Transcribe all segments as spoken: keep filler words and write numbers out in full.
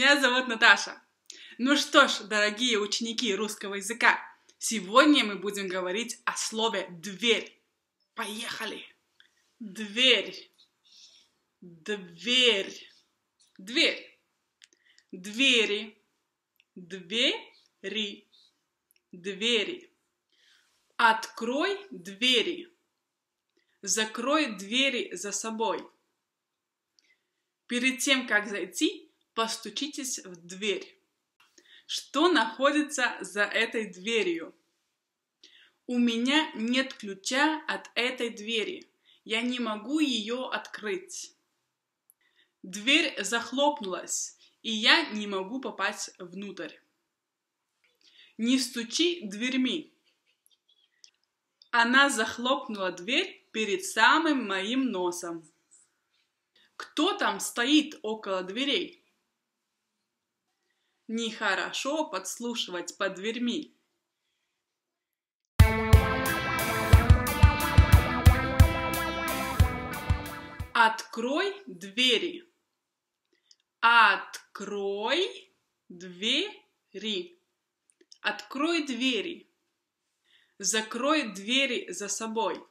Меня зовут Наташа. Ну что ж, дорогие ученики русского языка, сегодня мы будем говорить о слове «дверь». Поехали! Дверь, дверь, дверь, двери, двери, двери. Открой двери. Закрой двери за собой. Перед тем, как зайти, постучитесь в дверь. Что находится за этой дверью? У меня нет ключа от этой двери. Я не могу ее открыть. Дверь захлопнулась, и я не могу попасть внутрь. Не стучи дверьми. Она захлопнула дверь перед самым моим носом. Кто там стоит около дверей? Нехорошо подслушивать под дверьми. Открой двери. Открой двери. Открой двери. Закрой двери за собой.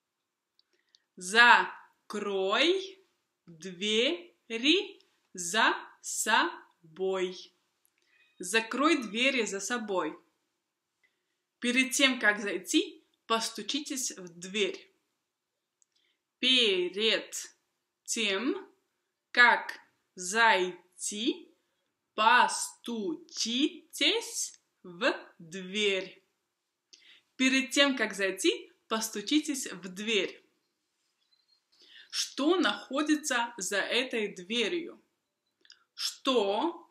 Закрой двери за собой. Закрой двери за собой. Перед тем, как зайти, постучитесь в дверь. Перед тем, как зайти, постучитесь в дверь. Перед тем, как зайти, постучитесь в дверь. Что находится за этой дверью? Что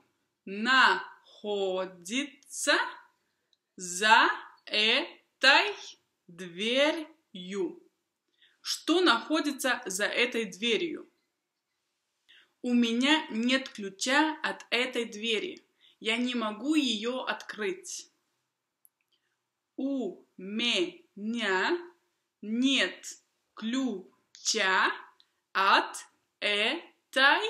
находится за этой дверью? Что находится за этой дверью? У меня нет ключа от этой двери. Я не могу ее открыть. У меня нет ключа от этой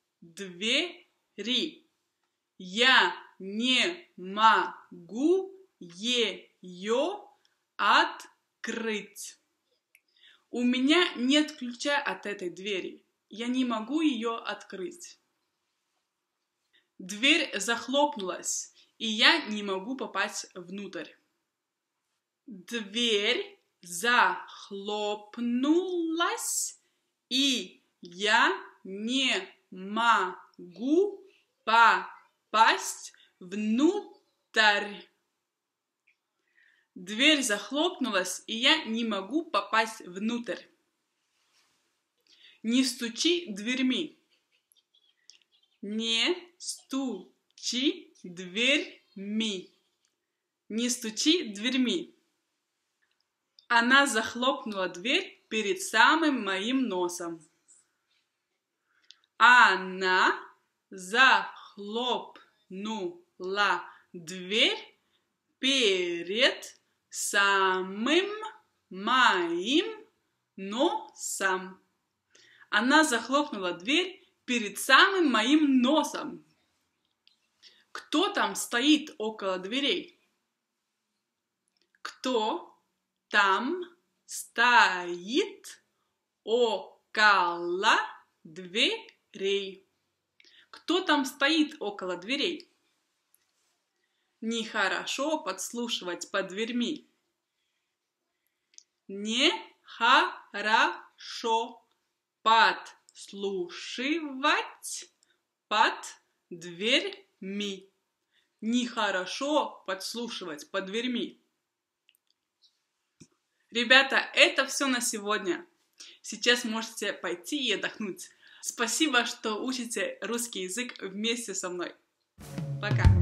двери. Я не могу ее открыть. У меня нет ключа от этой двери. Я не могу ее открыть. Дверь захлопнулась, и я не могу попасть внутрь. Дверь захлопнулась, и я не могу попасть внутрь. Дверь захлопнулась, и я не могу попасть внутрь. Не стучи дверьми. Не стучи дверьми. Не стучи дверьми. Она захлопнула дверь перед самым моим носом. Она захлопнула дверь перед самым моим носом. Она захлопнула дверь перед самым моим носом. Кто там стоит около дверей? Кто там стоит около дверей? Кто там стоит около дверей? Нехорошо подслушивать под дверьми. Нехорошо подслушивать под дверьми. Нехорошо подслушивать под дверьми. Ребята, это все на сегодня. Сейчас можете пойти и отдохнуть. Спасибо, что учите русский язык вместе со мной. Пока!